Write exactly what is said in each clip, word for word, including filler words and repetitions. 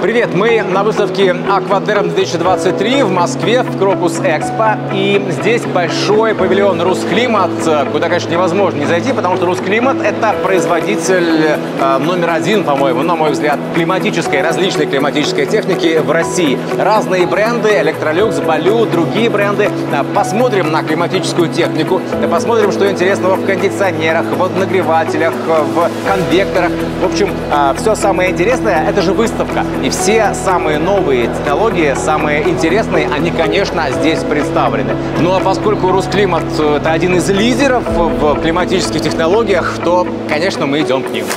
Привет! Мы на выставке Aquaterm две тысячи двадцать три в Москве, в Крокус Экспо. И здесь большой павильон Русклимат, куда, конечно, невозможно не зайти, потому что Русклимат – это производитель э, номер один, по-моему, на мой взгляд, климатической, различной климатической техники в России. Разные бренды, Electrolux, Балю, другие бренды. Посмотрим на климатическую технику, посмотрим, что интересного в кондиционерах, в нагревателях, в конвекторах. В общем, э, все самое интересное – это же выставка. И все самые новые технологии, самые интересные, они, конечно, здесь представлены. Ну а поскольку Русклимат – это один из лидеров в климатических технологиях, то, конечно, мы идем к ним.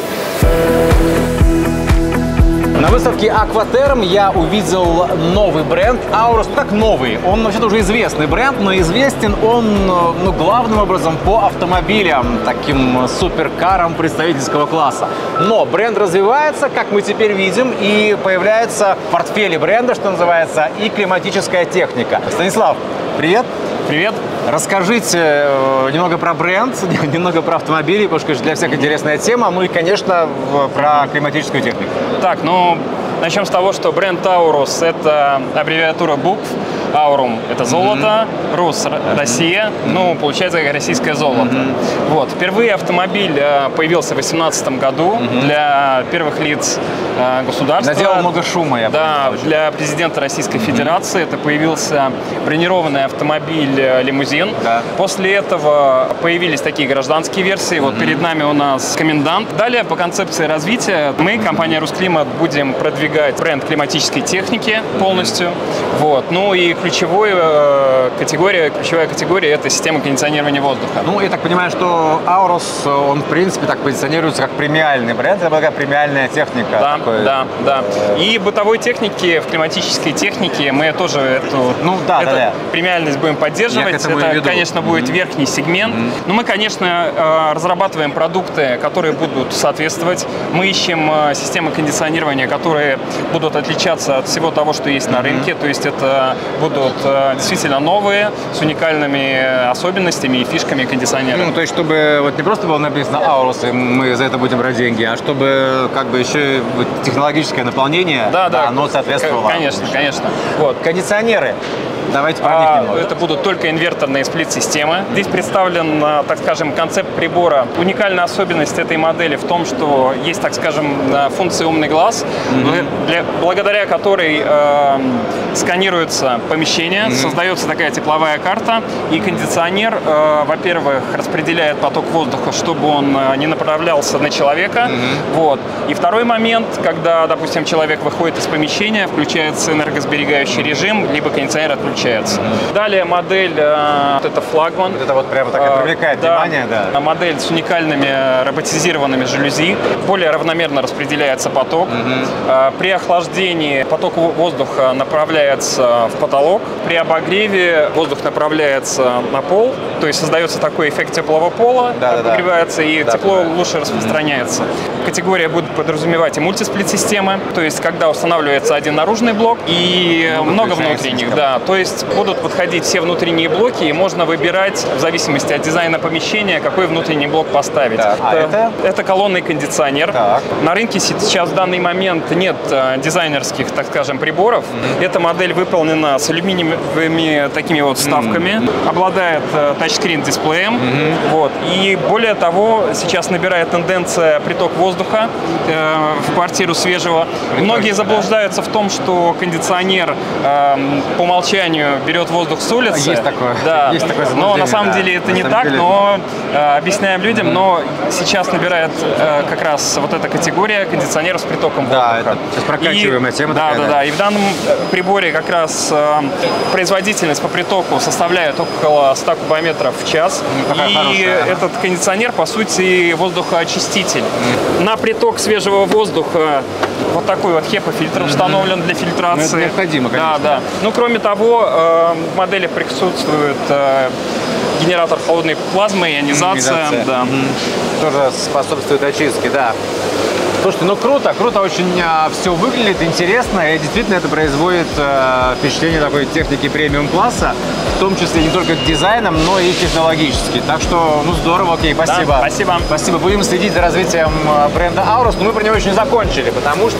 На выставке Aquaterm я увидел новый бренд Aurus. Ну, как новый? Он вообще-то уже известный бренд, но известен он, ну, главным образом по автомобилям, таким суперкарам представительского класса. Но бренд развивается, как мы теперь видим, и появляется в портфеле бренда, что называется, и климатическая техника. Станислав, привет! Привет! Расскажите э, немного про бренд, немного про автомобили, потому что для всех интересная тема, ну и, конечно, в, про климатическую технику. Так, ну, начнем с того, что бренд Aurus – это аббревиатура букв. Aurum – это золото, mm-hmm. Рус – Россия, mm-hmm. ну, получается, как российское золото. Mm-hmm. Вот. Впервые автомобиль появился в две тысячи восемнадцатом году mm-hmm. для первых лиц государства. Наделал много шума, я Да, понимаю, для президента Российской mm-hmm. Федерации. Это появился бронированный автомобиль-лимузин. Да. После этого появились такие гражданские версии. Mm-hmm. Вот перед нами у нас комендант. Далее, по концепции развития, мы, компания Русклимат, будем продвигать бренд климатической техники полностью. Mm-hmm. Вот. Ну и ключевой, э, категория, ключевая категория – это система кондиционирования воздуха. Ну, я так понимаю, что Aurus, он, в принципе, так позиционируется как премиальный бренд, это такая премиальная техника. Да, такой... да, да. И бытовой технике, в климатической технике мы тоже эту, ну, да, эту да, да. премиальность будем поддерживать. Это, конечно, будет mm-hmm. верхний сегмент. Mm-hmm. Но мы, конечно, разрабатываем продукты, которые будут соответствовать. Мы ищем системы кондиционирования, которые будут отличаться от всего того, что есть mm-hmm. на рынке. То есть это будут действительно новые, с уникальными особенностями и фишками кондиционера. Ну, то есть, чтобы вот не просто было написано Aurus, и мы за это будем брать деньги, а чтобы как бы еще и технологическое наполнение, да, да, оно соответствовало. Конечно, конечно. Вот. Кондиционеры. Давайте про них а, немного. Это будут только инверторные сплит-системы. Здесь представлен, так скажем, концепт прибора. Уникальная особенность этой модели в том, что есть, так скажем, функция «умный глаз», mm-hmm. для, благодаря которой э, сканируется помещение, mm-hmm. создается такая тепловая карта, и кондиционер, э, во-первых, распределяет поток воздуха, чтобы он не направлялся на человека. Mm-hmm. Вот. И второй момент, когда, допустим, человек выходит из помещения, включается энергосберегающий режим, либо кондиционер отключается. Mm-hmm. Далее модель, э, вот это флагман. Вот это вот прямо такая э, привлекает да, внимание, да. Модель с уникальными роботизированными жалюзи. Более равномерно распределяется поток. Mm-hmm. э, при охлаждении поток воздуха направляется в потолок. При обогреве воздух направляется на пол. То есть создается такой эффект теплого пола, да, обогревается, да, и да, тепло да. лучше распространяется. Mm-hmm. Категория будет подразумевать и мультисплит-системы. То есть когда устанавливается один наружный блок и ну, много внутренних. Да, то есть будут подходить все внутренние блоки, и можно выбирать, в зависимости от дизайна помещения, какой внутренний блок поставить. Да. А это, это? это колонный кондиционер. Так. На рынке сейчас в данный момент нет дизайнерских, так скажем, приборов. Mm-hmm. Эта модель выполнена с алюминиевыми такими вот вставками, mm-hmm. обладает тачскрин-дисплеем. Mm-hmm. Вот. И более того, сейчас набирает тенденция приток воздуха э, в квартиру свежего. Приток, Многие заблуждаются да. в том, что кондиционер э, по умолчанию берет воздух с улицы. Есть такое. Да. Есть такое но на самом да. деле это на не так, деле... но э, объясняем людям, mm-hmm. но сейчас набирает э, как раз вот эта категория кондиционеров с притоком да, воздуха. Это сейчас прокачиваемая и, тема. Да, такая, да, да, да. И в данном приборе как раз э, производительность по притоку составляет около ста кубометров в час. Ну, и хорошая, этот ага. кондиционер, по сути, воздухоочиститель. Mm-hmm. На приток свежего воздуха вот такой вот хепа-фильтр mm-hmm. установлен для фильтрации. Ну, это необходимо, конечно. Да, да. Ну, кроме того, э, в модели присутствует э, генератор холодной плазмы, ионизация. Ионизация. Да. Mm-hmm. Тоже способствует очистке, да. Слушайте, ну круто, круто очень а, все выглядит, интересно, и действительно это производит а, впечатление такой техники премиум-класса, в том числе не только дизайном, но и технологически. Так что, ну здорово, окей, спасибо. Да, спасибо. Спасибо. Будем следить за развитием бренда Aurus, но мы про него еще не закончили, потому что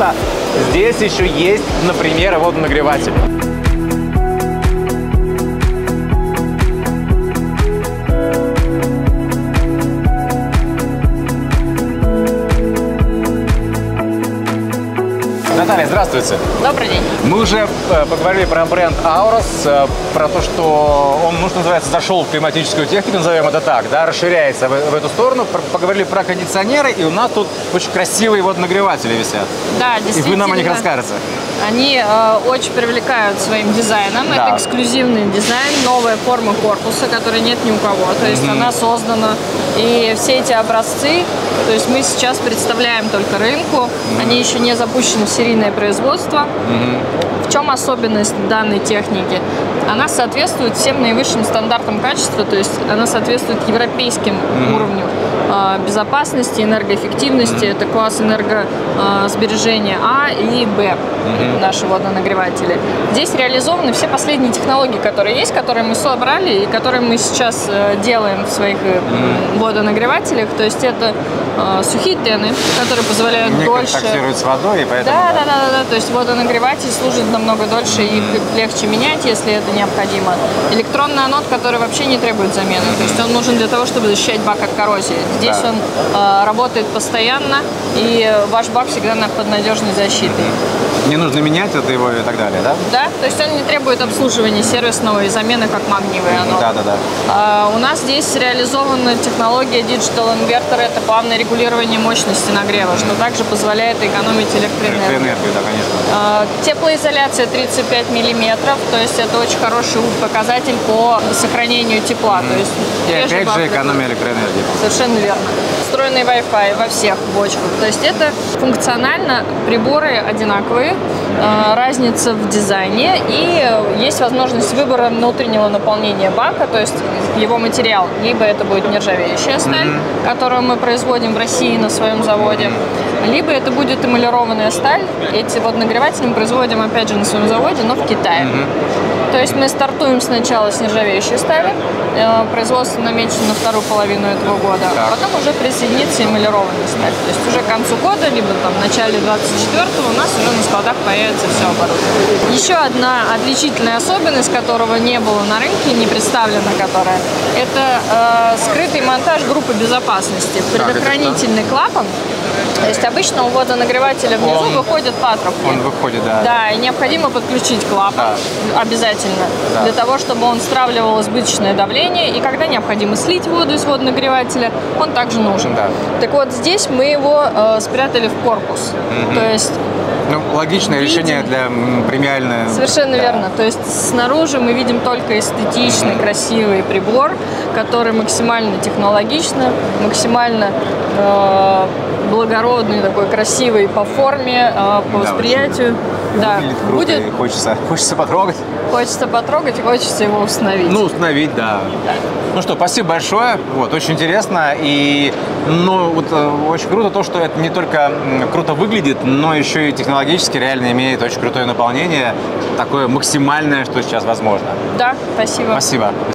здесь еще есть, например, водонагреватель. Наталья, здравствуйте. Добрый день. Мы уже э, поговорили про бренд Aurus, э, про то, что он, ну, что называется, зашел в климатическую технику, назовем это так, да, расширяется в, в эту сторону. Про, поговорили про кондиционеры, и у нас тут очень красивые водонагреватели висят. Да, действительно. И вы нам о них расскажете. Они э, очень привлекают своим дизайном. Да. Это эксклюзивный дизайн, новая форма корпуса, которой нет ни у кого. То есть mm-hmm. она создана. И все эти образцы, то есть мы сейчас представляем только рынку, mm-hmm. они еще не запущены в серийное производство. Mm-hmm. В чем особенность данной техники? Она соответствует всем наивысшим стандартам качества, то есть она соответствует европейским mm-hmm. уровню э, безопасности, энергоэффективности. Mm-hmm. Это класс энергосбережения А и Б. Mm-hmm. Наши водонагреватели. Здесь реализованы все последние технологии, которые есть, которые мы собрали и которые мы сейчас э, делаем в своих э, mm-hmm. водонагревателях. То есть это э, сухие тены, которые позволяют не дольше... контактируют с водой, и поэтому... Да, да, да, да, да. То есть водонагреватель служит намного дольше, mm-hmm. их легче менять, если это необходимо. Электронный анод, который вообще не требует замены. Mm-hmm. То есть он нужен для того, чтобы защищать бак от коррозии. Здесь да. он э, работает постоянно, и ваш бак всегда под надежной защитой. Не нужно менять это его и так далее, да? Да, то есть он не требует обслуживания сервисного и замены, как магниевый анод. Да, да, да. А, у нас здесь реализована технология Digital Inverter, это плавное регулирование мощности нагрева, что также позволяет экономить электроэнергию. Электроэнергию, да, конечно. А, теплоизоляция тридцать пять миллиметров, то есть это очень хороший показатель по сохранению тепла. Mm-hmm. То есть и опять же экономия электроэнергии. Совершенно верно. Встроенный Wi-Fi во всех бочках. То есть это функционально приборы одинаковые, э, разница в дизайне, и есть возможность выбора внутреннего наполнения бака, то есть его материал. Либо это будет нержавеющая сталь, mm-hmm. которую мы производим в России на своем заводе, либо это будет эмалированная сталь. Эти водонагреватели мы производим опять же на своем заводе, но в Китае. Mm-hmm. То есть мы стартуем сначала с нержавеющей стали, э, производство намечено на вторую половину этого года, а потом уже присоединится эмалированная сталь. То есть уже к концу года, либо там в начале двадцать четвёртого у нас уже на складах появится все оборудование. Еще одна отличительная особенность, которого не было на рынке, не представлена которая, это э, скрытый монтаж группы безопасности. Предохранительный клапан. То есть обычно у водонагревателя внизу он, выходит патрубки. Он выходит, да. Да, и необходимо подключить клапан да. обязательно, да. для того, чтобы он стравливал избыточное давление, и когда необходимо слить воду из водонагревателя, он также нужен. Да. Так вот, здесь мы его э, спрятали в корпус. Mm-hmm. То есть ну, логичное видим... решение для премиальной. Совершенно да. верно. То есть снаружи мы видим только эстетичный, mm-hmm. красивый прибор, который максимально технологично, максимально э, благородный, такой красивый по форме, э, по да, восприятию. Да. Будет. Хочется, хочется потрогать. Хочется потрогать и хочется его установить. Ну, установить, да. да. Ну что, спасибо большое. Вот, очень интересно. И ну, вот, очень круто то, что это не только круто выглядит, но еще и технологически реально имеет очень крутое наполнение. Такое максимальное, что сейчас возможно. Да, спасибо. Спасибо.